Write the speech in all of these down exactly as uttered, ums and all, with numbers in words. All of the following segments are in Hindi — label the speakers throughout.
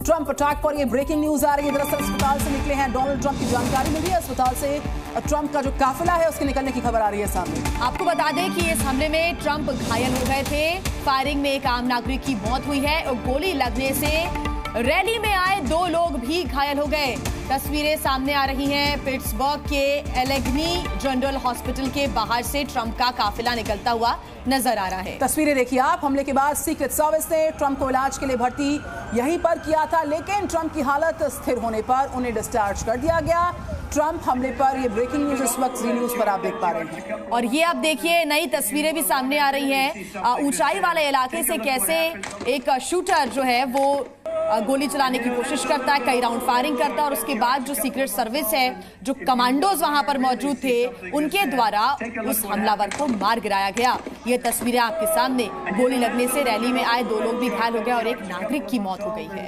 Speaker 1: ट्रंप अटैक पर ये ब्रेकिंग न्यूज आ रही है। दरअसल अस्पताल से निकले हैं डोनाल्ड ट्रंप की जानकारी मिली है। अस्पताल से ट्रंप का जो काफिला है उसके निकलने की खबर आ रही है सामने।
Speaker 2: आपको बता दें कि इस हमले में ट्रंप घायल हो गए थे। फायरिंग में एक आम नागरिक की मौत हुई है और गोली लगने से रैली में आए दो लोग भी घायल हो गए। तस्वीरें सामने आ रही हैं। पिट्सबर्ग के एलेग्नी जनरल हॉस्पिटल के बाहर से ट्रंप का काफिला निकलता हुआ नजर आ रहा है।
Speaker 1: तस्वीरें देखिए आप। हमले के बाद सीक्रेट सर्विस ने ट्रंप को इलाज के लिए भर्ती यहीं पर किया था, लेकिन ट्रंप की हालत स्थिर होने पर उन्हें डिस्चार्ज कर दिया गया। ट्रंप हमले पर ये ब्रेकिंग न्यूज इस वक्त जी न्यूज पर आप देख पा रहे हैं।
Speaker 2: और ये आप देखिए नई तस्वीरें भी सामने आ रही हैं। ऊंचाई वाले इलाके से कैसे एक शूटर जो है वो गोली चलाने की कोशिश करता है, कई राउंड फायरिंग करता है और उसके बाद जो सीक्रेट सर्विस है, जो कमांडोज वहां पर मौजूद थे, उनके द्वारा उस हमलावर को मार गिराया गया। ये तस्वीरें आपके सामने। गोली लगने से रैली में आए दो लोग भी घायल हो गए और एक नागरिक की मौत हो गई है।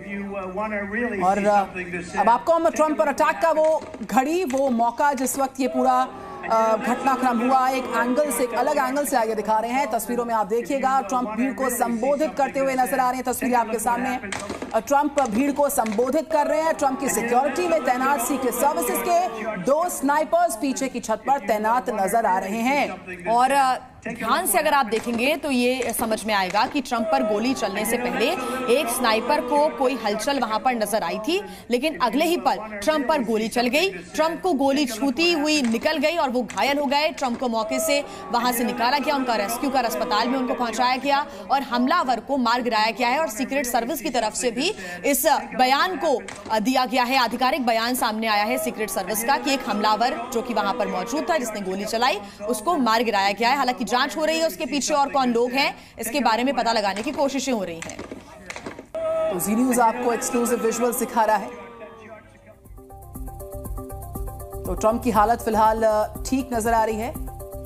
Speaker 1: और अब आपको हम ट्रंप पर अटैक का वो घड़ी, वो मौका जिस वक्त ये पूरा घटनाक्रम हुआ, एक एंगल से, एक अलग एंगल से आगे दिखा रहे हैं। तस्वीरों में आप देखिएगा ट्रंप भीड़ को संबोधित करते हुए नजर आ रहे हैं। तस्वीरें आपके सामने। ट्रंप भीड़ को संबोधित कर रहे हैं। ट्रंप की सिक्योरिटी में तैनात सीक्रेट सर्विसेज के दो स्नाइपर्स पीछे की छत पर तैनात नजर आ रहे हैं।
Speaker 2: और ध्यान से अगर आप देखेंगे तो ये समझ में आएगा कि ट्रंप पर गोली चलने से पहले एक स्नाइपर को कोई हलचल वहां पर नजर आई थी, लेकिन अगले ही पल ट्रंप पर गोली चल गई। ट्रंप को गोली छूती हुई निकल गई और वो घायल हो गए। ट्रंप को मौके से वहां से निकाला गया, उनका रेस्क्यू कर अस्पताल में उनको पहुंचाया गया और हमलावर को मार गिराया गया है। और सीक्रेट सर्विस की तरफ से भी इस बयान को दिया गया है, आधिकारिक बयान सामने आया है सीक्रेट सर्विस का कि एक हमलावर जो कि वहां पर मौजूद था, जिसने गोली चलाई, उसको मार गिराया गया है। हालांकि जांच हो रही है उसके पीछे और कौन लोग हैं इसके बारे में पता लगाने की कोशिशें हो रही हैं।
Speaker 1: तो जी न्यूज आपको एक्सक्लूसिव विजुअल्स दिखा रहा है। तो ट्रंप की हालत फिलहाल ठीक नजर आ रही है।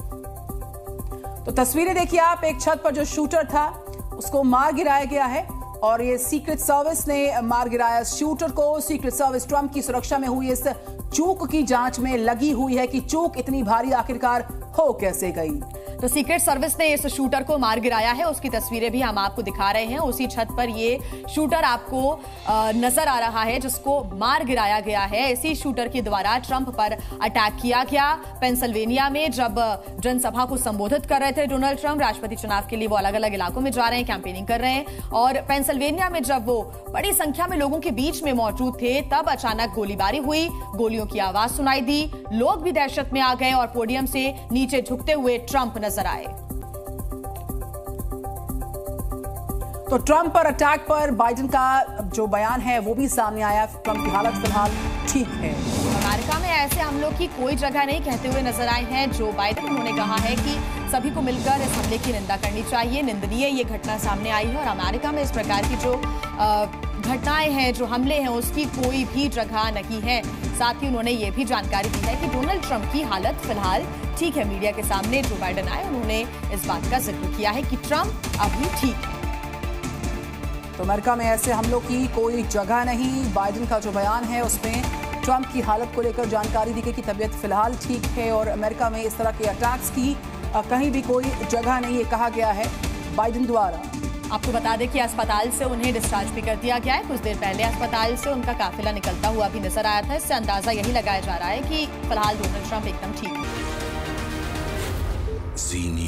Speaker 1: तो तस्वीरें देखिए आप। एक छत पर जो शूटर था उसको मार गिराया गया है और ये सीक्रेट सर्विस ने मार गिराया शूटर को। सीक्रेट सर्विस ट्रंप की सुरक्षा में हुई इस चूक की जांच में लगी हुई है कि चूक इतनी भारी आखिरकार हो कैसे गई।
Speaker 2: तो सीक्रेट सर्विस ने इस शूटर को मार गिराया है, उसकी तस्वीरें भी हम आपको दिखा रहे हैं। उसी छत पर ये शूटर आपको नजर आ रहा है जिसको मार गिराया गया है। इसी शूटर के द्वारा ट्रंप पर अटैक किया गया। पेंसिल्वेनिया में जब जनसभा को संबोधित कर रहे थे डोनाल्ड ट्रंप, राष्ट्रपति चुनाव के लिए वो अलग अलग इलाकों में जा रहे हैं, कैंपेनिंग कर रहे हैं, और पेंसिल्वेनिया में जब वो बड़ी संख्या में लोगों के बीच में मौजूद थे तब अचानक गोलीबारी हुई, गोलियों की आवाज सुनाई दी, लोग भी दहशत में आ गए और पोडियम से नीचे झुकते हुए ट्रंप नजर आए।
Speaker 1: तो ट्रंप पर अटैक पर बाइडेन का जो बयान है वो भी सामने आया। ट्रंप की हालत फिलहाल ठीक है।
Speaker 2: अमेरिका में ऐसे हमलों की कोई जगह नहीं कहते हुए नजर आए हैं जो बाइडेन। उन्होंने कहा है कि सभी को मिलकर इस हमले की निंदा करनी चाहिए। निंदनीय ये घटना सामने आई है और अमेरिका में इस प्रकार की जो घटनाएं हैं, जो हमले हैं, उसकी कोई भी जगह नहीं है। साथ ही उन्होंने ये भी जानकारी दी है कि डोनाल्ड ट्रंप की हालत फिलहाल ठीक है। मीडिया के सामने जो बाइडेन आए उन्होंने इस बात का जिक्र किया है कि ट्रंप अभी ठीक है।
Speaker 1: तो अमेरिका में ऐसे हमलों की कोई जगह नहीं। बाइडेन का जो बयान है उसमें ट्रंप की हालत को लेकर जानकारी दी गई कि तबीयत फिलहाल ठीक है और अमेरिका में इस तरह के अटैक्स की कहीं भी कोई जगह नहीं, ये कहा गया है बाइडेन द्वारा।
Speaker 2: आपको बता दें कि अस्पताल से उन्हें डिस्चार्ज भी कर दिया गया है। कुछ देर पहले अस्पताल से उनका काफिला निकलता हुआ भी नजर आया था। इससे अंदाजा यही लगाया जा रहा है कि फिलहाल डोनाल्ड ट्रंप एकदम ठीक है।